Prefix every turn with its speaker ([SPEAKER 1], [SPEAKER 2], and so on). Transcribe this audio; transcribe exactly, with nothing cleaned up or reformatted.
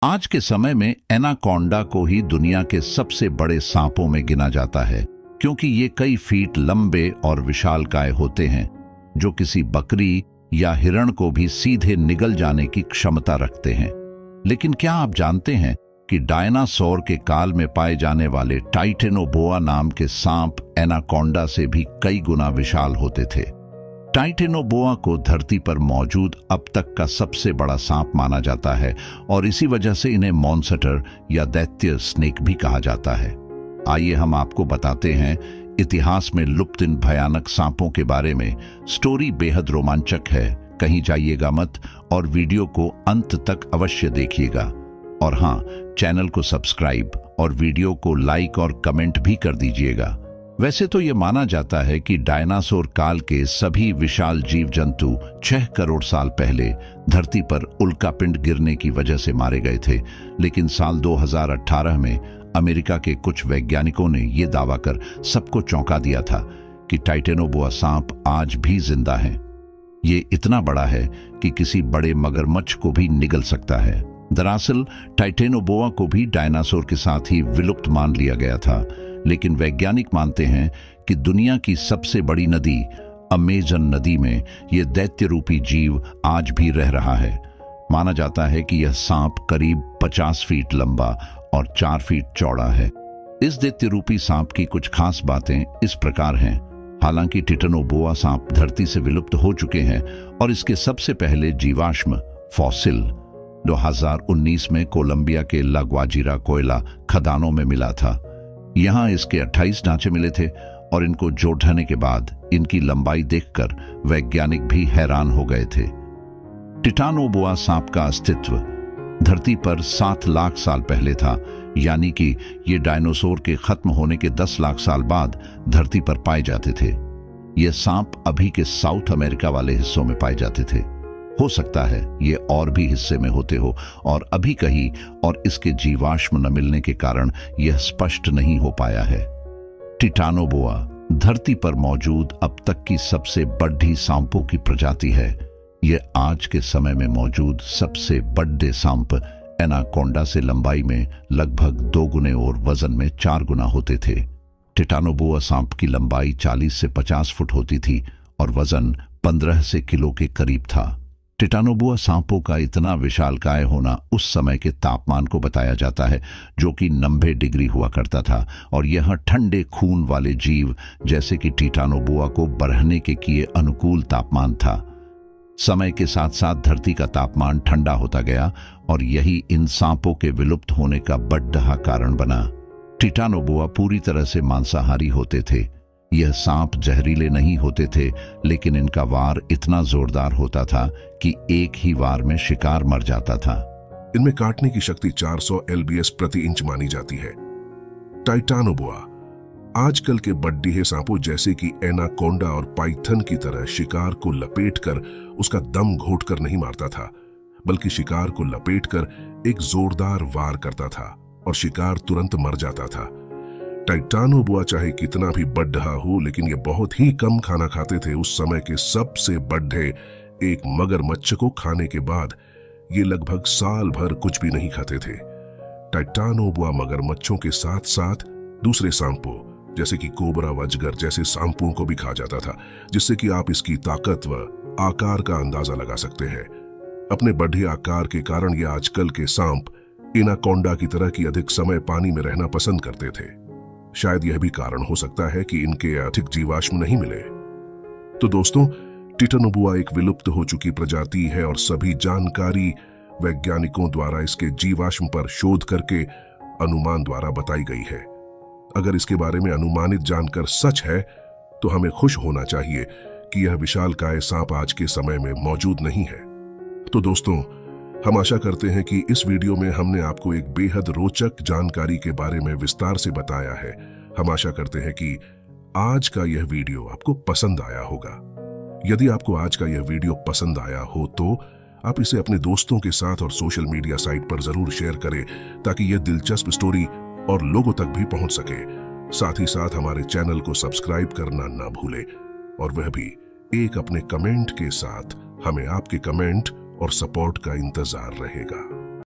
[SPEAKER 1] आज के समय में एनाकोंडा को ही दुनिया के सबसे बड़े सांपों में गिना जाता है, क्योंकि ये कई फीट लंबे और विशालकाय होते हैं जो किसी बकरी या हिरण को भी सीधे निगल जाने की क्षमता रखते हैं। लेकिन क्या आप जानते हैं कि डायनासोर के काल में पाए जाने वाले टाइटेनोबोआ नाम के सांप एनाकोंडा से भी कई गुना विशाल होते थे। टाइटेनोबोआ को धरती पर मौजूद अब तक का सबसे बड़ा सांप माना जाता है और इसी वजह से इन्हें मॉन्स्टर या दैत्य स्नेक भी कहा जाता है। आइए हम आपको बताते हैं इतिहास में लुप्त इन भयानक सांपों के बारे में। स्टोरी बेहद रोमांचक है, कहीं जाइएगा मत और वीडियो को अंत तक अवश्य देखिएगा। और हाँ, चैनल को सब्सक्राइब और वीडियो को लाइक और कमेंट भी कर दीजिएगा। वैसे तो ये माना जाता है कि डायनासोर काल के सभी विशाल जीव जंतु छह करोड़ साल पहले धरती पर उल्कापिंड गिरने की वजह से मारे गए थे, लेकिन साल दो हज़ार अठारह में अमेरिका के कुछ वैज्ञानिकों ने यह दावा कर सबको चौंका दिया था कि टाइटेनोबोआ सांप आज भी जिंदा है। ये इतना बड़ा है कि किसी बड़े मगरमच्छ को भी निगल सकता है। दरअसल टाइटेनोबोआ को भी डायनासोर के साथ ही विलुप्त मान लिया गया था, लेकिन वैज्ञानिक मानते हैं कि दुनिया की सबसे बड़ी नदी अमेजन नदी में यह दैत्य रूपी जीव आज भी रह रहा है। माना जाता है कि यह सांप करीब पचास फीट लंबा और चार फीट चौड़ा है। इस दैत्य रूपी सांप की कुछ खास बातें इस प्रकार हैं। हालांकि टाइटेनोबोआ सांप धरती से विलुप्त हो चुके हैं और इसके सबसे पहले जीवाश्म फॉसिल दो हज़ार उन्नीस में कोलंबिया के ला ग्वाजिरा कोयला खदानों में मिला था। यहां इसके अट्ठाईस ढांचे मिले थे और इनको जोड़ने के बाद इनकी लंबाई देखकर वैज्ञानिक भी हैरान हो गए थे। टाइटेनोबोआ सांप का अस्तित्व धरती पर सात लाख साल पहले था, यानी कि ये डायनासोर के खत्म होने के दस लाख साल बाद धरती पर पाए जाते थे। ये सांप अभी के साउथ अमेरिका वाले हिस्सों में पाए जाते थे। हो सकता है ये और भी हिस्से में होते हो और अभी कहीं और इसके जीवाश्म न मिलने के कारण यह स्पष्ट नहीं हो पाया है। टाइटेनोबोआ धरती पर मौजूद अब तक की सबसे बड़ी सांपों की प्रजाति है। यह आज के समय में मौजूद सबसे बड़े सांप एनाकोंडा से लंबाई में लगभग दो गुने और वजन में चार गुना होते थे। टाइटेनोबोआ सांप की लंबाई चालीस से पचास फुट होती थी और वजन पंद्रह से किलो के करीब था। टाइटेनोबोआ सांपों का इतना विशालकाय होना उस समय के तापमान को बताया जाता है, जो कि नब्बे डिग्री हुआ करता था, और यह ठंडे खून वाले जीव जैसे कि टाइटेनोबोआ को बढ़ने के किए अनुकूल तापमान था। समय के साथ साथ धरती का तापमान ठंडा होता गया और यही इन सांपों के विलुप्त होने का बड़ा कारण बना। टाइटेनोबोआ पूरी तरह से मांसाहारी होते थे। यह सांप जहरीले नहीं होते थे, लेकिन इनका वार इतना जोरदार होता था कि एक ही वार में शिकार मर जाता था।
[SPEAKER 2] इनमें काटने की शक्ति चार सौ एल बी एस प्रति इंच मानी जाती है। टाइटेनोबोआ आजकल के बड्डीहे सांपों जैसे कि एनाकोंडा और पाइथन की तरह शिकार को लपेटकर उसका दम घोटकर नहीं मारता था, बल्कि शिकार को लपेटकर एक जोरदार वार करता था और शिकार तुरंत मर जाता था। टाइटेनोबोआ चाहे कितना भी बड़ा हो, लेकिन ये बहुत ही कम खाना खाते थे। उस समय के सबसे बड़े एक मगरमच्छ को खाने के बाद ये लगभग साल भर कुछ भी नहीं खाते थे। टाइटेनोबोआ मगरमच्छों के साथ साथ दूसरे सांपों जैसे कि कोबरा वजगर जैसे सांपों को भी खा जाता था, जिससे कि आप इसकी ताकत व आकार का अंदाजा लगा सकते हैं। अपने बढ़े आकार के कारण ये आजकल के सांप एनाकोंडा की तरह की अधिक समय पानी में रहना पसंद करते थे। शायद यह भी कारण हो सकता है कि इनके अधिक जीवाश्म नहीं मिले। तो दोस्तों, टाइटेनोबोआ एक विलुप्त हो चुकी प्रजाति है और सभी जानकारी वैज्ञानिकों द्वारा इसके जीवाश्म पर शोध करके अनुमान द्वारा बताई गई है। अगर इसके बारे में अनुमानित जानकर सच है तो हमें खुश होना चाहिए कि यह विशालकाय सांप आज के समय में मौजूद नहीं है। तो दोस्तों, हम आशा करते हैं कि इस वीडियो में हमने आपको एक बेहद रोचक जानकारी के बारे में विस्तार से बताया है। हम आशा करते हैं कि आज का यह वीडियो आपको पसंद आया होगा। यदि आपको आज का यह वीडियो पसंद आया हो तो आप इसे अपने दोस्तों के साथ और सोशल मीडिया साइट पर जरूर शेयर करें, ताकि यह दिलचस्प स्टोरी और लोगों तक भी पहुंच सके। साथ ही साथ हमारे चैनल को सब्सक्राइब करना ना भूलें, और वह भी एक अपने कमेंट के साथ। हमें आपके कमेंट और सपोर्ट का इंतजार रहेगा।